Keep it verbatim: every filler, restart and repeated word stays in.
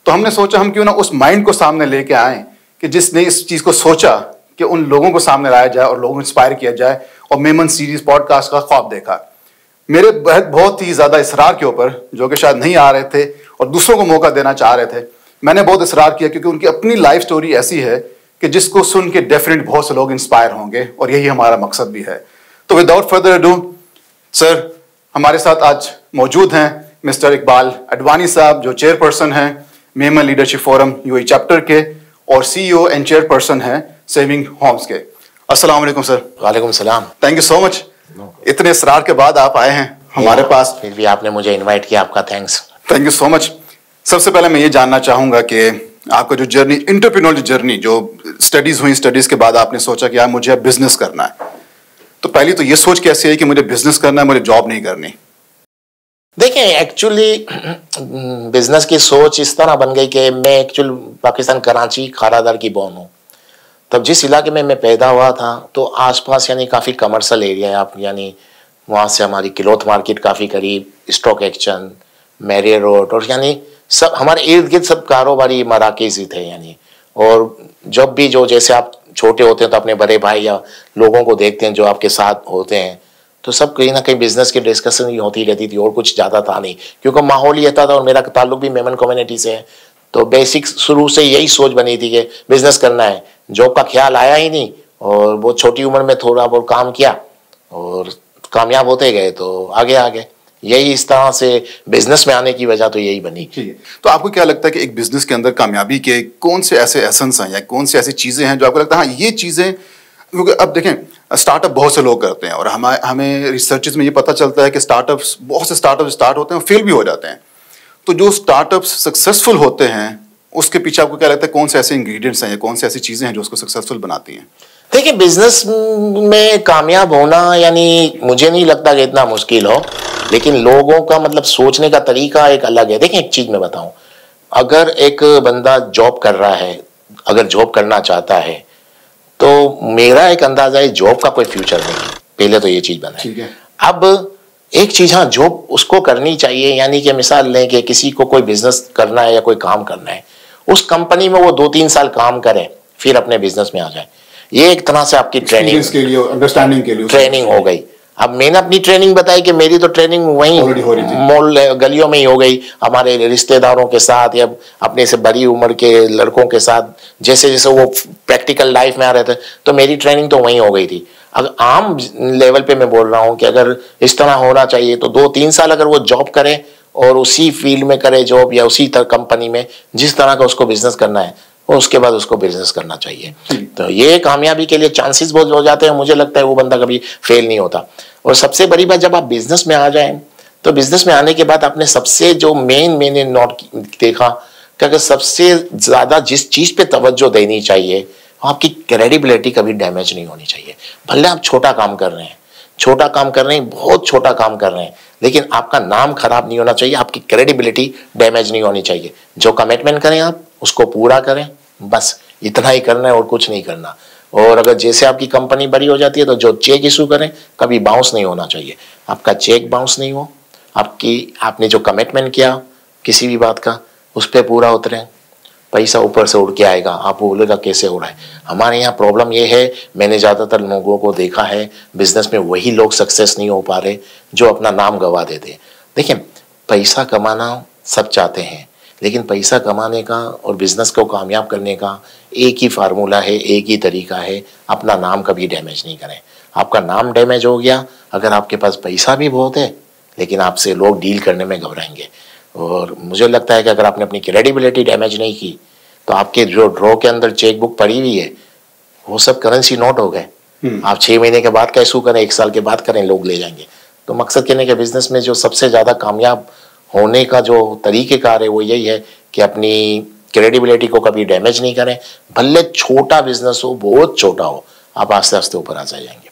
तो हमने सोचा हम क्यों ना उस माइंड को सामने लेके आए कि जिसने इस चीज़ को सोचा कि उन लोगों को सामने लाया जाए और लोगों को इंस्पायर किया जाए, और मेमन सीरीज पॉडकास्ट का ख्वाब देखा। मेरे बहुत ही ज़्यादा इसरार के ऊपर, जो कि शायद नहीं आ रहे थे और दूसरों को मौका देना चाह रहे थे, मैंने बहुत इसरार किया, क्योंकि उनकी अपनी लाइफ स्टोरी ऐसी है कि जिसको सुन के डेफिनेट बहुत से लोग इंस्पायर होंगे, और यही हमारा मकसद भी है। तो विदाउट फर्दर अडू सर, हमारे साथ आज मौजूद हैं मिस्टर इकबाल अडवाणी साहब, जो चेयरपर्सन हैं Memon leadership forum UAE chapter के और सीईओ एंड चेयरपर्सन हैं सेविंग होम्स के। अस्सलाम वालेकुम सर। वालेकुम सलाम। थैंक यू सो मच, इतने इसरार के बाद आप आए हैं हमारे पास। फिर भी आपने मुझे इनवाइट किया, आपका thanks. Thank you so much. सबसे पहले मैं ये जानना चाहूंगा कि आपका जो जर्नी, एंटरप्रेन्योर जर्नी, जो स्टडीज हुई, स्टडीज के बाद आपने सोचा कि यार मुझे अब बिजनेस करना है, तो पहली तो ये सोच कैसे आई कि मुझे बिजनेस करना है, मुझे जॉब नहीं करनी? देखिए, एक्चुअली बिजनेस की सोच इस तरह बन गई कि मैं एक्चुअल पाकिस्तान कराची खारादर की बॉर्न हूँ। तब जिस इलाके में मैं पैदा हुआ था तो आसपास यानी काफ़ी कमर्शियल एरिया है, आप यानी वहाँ से हमारी क्लॉथ मार्केट काफ़ी करीब, स्टॉक एक्सचेंज, मैरियर रोड, और यानी सब हमारे इर्द गिर्द सब कारोबारी मराकज़ ही थे यानी। और जब भी जो जैसे आप छोटे होते हैं तो अपने बड़े भाई या लोगों को देखते हैं जो आपके साथ होते हैं, तो सब कहीं ना कहीं बिजनेस की डिस्कशन ही होती रहती थी और कुछ ज़्यादा था नहीं, क्योंकि माहौल ही था। और मेरा ताल्लुक भी मेमन कम्युनिटी से है, तो बेसिक शुरू से यही सोच बनी थी कि बिजनेस करना है। जॉब का ख्याल आया ही नहीं, और वो छोटी उम्र में थोड़ा बहुत काम किया और कामयाब होते गए तो आगे आगे। यही इस तरह से बिजनेस में आने की वजह तो यही बनी। ठीक है, तो आपको क्या लगता है कि एक बिजनेस के अंदर कामयाबी के कौन से ऐसे एसेंस हैं या कौन से ऐसी चीज़ें हैं जो आपको लगता है हाँ ये चीज़ें, क्योंकि अब देखें स्टार्टअप बहुत से लोग करते हैं और हम हमें रिसर्चेस में ये पता चलता है कि स्टार्टअप्स, बहुत से स्टार्टअप स्टार्ट होते हैं, फेल भी हो जाते हैं। तो जो स्टार्टअप्स सक्सेसफुल होते हैं उसके पीछे आपको क्या लगता है कौन से ऐसे इंग्रेडिएंट्स हैं या कौन से ऐसी चीज़ें हैं जो उसको सक्सेसफुल बनाती हैं? देखिए, बिजनेस में कामयाब होना यानी मुझे नहीं लगता कि इतना मुश्किल हो, लेकिन लोगों का मतलब सोचने का तरीका एक अलग है। देखिए, एक चीज़ मैं बताऊं, अगर एक बंदा जॉब कर रहा है, अगर जॉब करना चाहता है, तो मेरा एक अंदाजा है जॉब का कोई फ्यूचर नहीं है। पहले तो ये चीज़ बना ठीक है। अब एक चीज़, हाँ, जॉब उसको करनी चाहिए, यानी कि मिसाल लें कि किसी को कोई बिजनेस करना है या कोई काम करना है, उस कंपनी में वो दो तीन साल काम करे फिर अपने बिजनेस में आ जाए। ये एक तरह से आपकी ट्रेनिंग के लिए, अंडरस्टैंडिंग के लिए ट्रेनिंग हो गई। अब मैंने अपनी ट्रेनिंग बताई कि मेरी तो ट्रेनिंग वहीं मॉल गलियों में ही हो गई, हमारे रिश्तेदारों के साथ या अपने से बड़ी उम्र के लड़कों के साथ, जैसे जैसे वो प्रैक्टिकल लाइफ में आ रहे थे, तो मेरी ट्रेनिंग तो वहीं हो गई थी। अगर आम लेवल पे मैं बोल रहा हूँ कि अगर इस तरह होना चाहिए तो दो तीन साल अगर वो जॉब करे और उसी फील्ड में करे जॉब, या उसी तरह कंपनी में जिस तरह का उसको बिजनेस करना है, और उसके बाद उसको बिजनेस करना चाहिए। तो ये कामयाबी के लिए चांसेस बहुत हो जाते हैं। मुझे लगता है वो बंदा कभी फेल नहीं होता। और सबसे बड़ी बात, जब आप बिजनेस में आ जाएं तो बिजनेस में आने के बाद आपने सबसे जो मेन मैंने नोट देखा कि अगर सबसे ज़्यादा जिस चीज़ पे तवज्जो देनी चाहिए, आपकी क्रेडिबिलिटी कभी डैमेज नहीं होनी चाहिए। भले आप छोटा काम कर रहे हैं, छोटा काम कर रहे हैं, बहुत छोटा काम कर रहे हैं, लेकिन आपका नाम खराब नहीं होना चाहिए, आपकी क्रेडिबिलिटी डैमेज नहीं होनी चाहिए। जो कमिटमेंट करें आप उसको पूरा करें, बस इतना ही करना है और कुछ नहीं करना। और अगर जैसे आपकी कंपनी बड़ी हो जाती है तो जो चेक इशू करें कभी बाउंस नहीं होना चाहिए, आपका चेक बाउंस नहीं हो, आपकी आपने जो कमिटमेंट किया किसी भी बात का उस पर पूरा उतरें, पैसा ऊपर से उड़ के आएगा, आप बोलेगा कैसे उड़ा है। हमारे यहाँ प्रॉब्लम ये है, मैंने ज़्यादातर लोगों को देखा है बिजनेस में वही लोग सक्सेस नहीं हो पा रहे जो अपना नाम गंवा देते हैं। देखिए, पैसा कमाना सब चाहते हैं, लेकिन पैसा कमाने का और बिजनेस को कामयाब करने का एक ही फार्मूला है, एक ही तरीका है, अपना नाम कभी डैमेज नहीं करें। आपका नाम डैमेज हो गया, अगर आपके पास पैसा भी बहुत है लेकिन आपसे लोग डील करने में घबराएंगे। और मुझे लगता है कि अगर आपने अपनी क्रेडिबिलिटी डैमेज नहीं की तो आपके जो ड्रॉ के अंदर चेक बुक पड़ी हुई है वो सब करेंसी नोट हो गए। आप छः महीने के बाद कैसे करें, एक साल के बाद करें, लोग ले जाएंगे। तो मकसद कहने के बिजनेस में जो सबसे ज़्यादा कामयाब होने का जो तरीक़ेकार है वो यही है कि अपनी क्रेडिबिलिटी को कभी डैमेज नहीं करें। भले छोटा बिजनेस हो, बहुत छोटा हो, आप आस्ते आस्ते ऊपर आ जाएंगे।